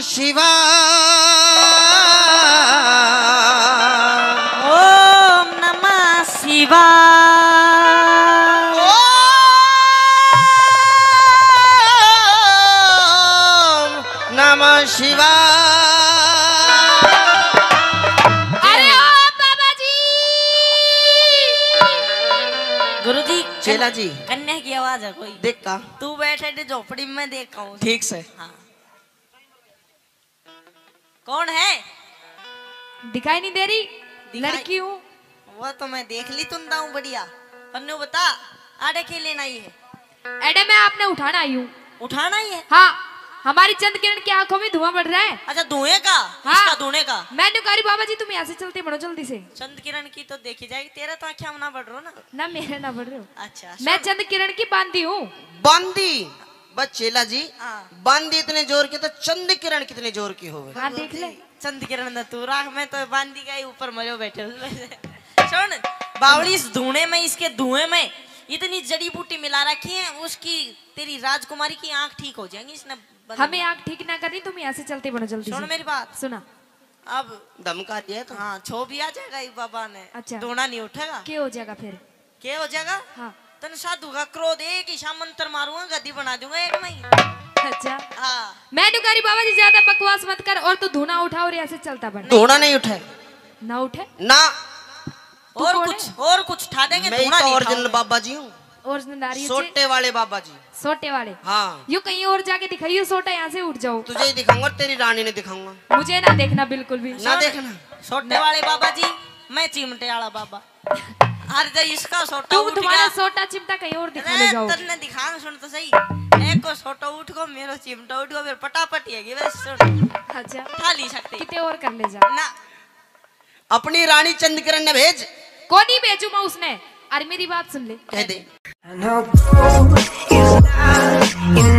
शिवाय। ओम नमः शिवाय। ओम नमः शिवाय। अरे ओ बाबा जी। गुरुजी चेला जी कन्या की आवाज है कोई। देख का तू बैठे थे झोपड़ी में देखा हूँ। ठीक से। हाँ। कौन है? दिखाई नहीं दे रही? लड़की हूँ। वो तो मैं देख ली तुम दाऊ बढ़िया। पन्नू बता आड़े के लेना ही है। एडे मैं आपने उठाना आई हूँ। उठाना ही है? हाँ, हमारी चंद किरण की आंखों में धुआं बढ़ रहा है। अच्छा धुएं का? हाँ। इसका धुएं का? मैंने कहा बाबा जी तुम यहाँ से चलते बढ़ो जल्दी से। चंद किरण की तो देखी जाएगी, तेरा तो आँखें ना बढ़ रहा ना मेरे ना बढ़ रहे हो। अच्छा मैं चंद किरण की बांधी हूँ। बांदी बस चेला जी। हाँ। बांदी इतने जोर की तो चंद किरण कितने जोर की हो गई। हाँ देख ले। चंद किरण न तू राख में तो बांदी का ही ऊपर मरो बैठे। सुन बावली, इस धुएं में, इसके धुएं में इतनी जड़ी बूटी मिला रखी है, उसकी तेरी राजकुमारी की आंख ठीक हो जाएंगी। इसने हमें आंख ठीक ना करनी, तुम यहाँ से चलते बढ़ो जल्दी। सुन मेरी बात। सुना। अब धमका दिया तो। हाँ छो भी आ जाएगा इस बाबा ने। अच्छा। दोना नहीं उठेगा। क्या हो जाएगा फिर? क्या हो जाएगा? हाँ। तन साधु का क्रोध एक ही मंत्र मारूंगा, गद्दी बना दूंगा एक में। अच्छा। हाँ। मैं नुकारी बाबा जी ज्यादा बकवास मत कर और तू धुना उठा और ऐसे चलता बढ़। धोना नहीं उठे ना उठे ना। और कुछ उठा देंगे। मैं तो ओरिजिनल बाबा जी हूँ। ओरिजिनल सोटे वाले बाबा जी। सोटे वाले? हाँ। यू कहीं और जाके दिखाइयो सोटा, यहाँ से उठ जाओ। तुझे ही दिखाऊंगा, तेरी रानी ने दिखाऊंगा। मुझे ना देखना बिल्कुल भी। ना देखना। सोटे वाले बाबा जी, मैं चिमटे वाला बाबा। हर जगह इसका सोटा तुम उठ तुम्हारा गया। सोटा चिमटा कहीं और दिखा ले जाओ। तन्ने दिखाऊंगा, सुन तो सही। एक को सोटा उठ को, मेरा चिमटा उठ को, फिर पटापटी है बस। सुन अच्छा उठा नहीं सकते। कितने और कर ले जा ना। अपनी रानी चंद किरण ने भेज। कौन ही भेजू मैं उसने? अरे मेरी बात सुन ले। कह दे।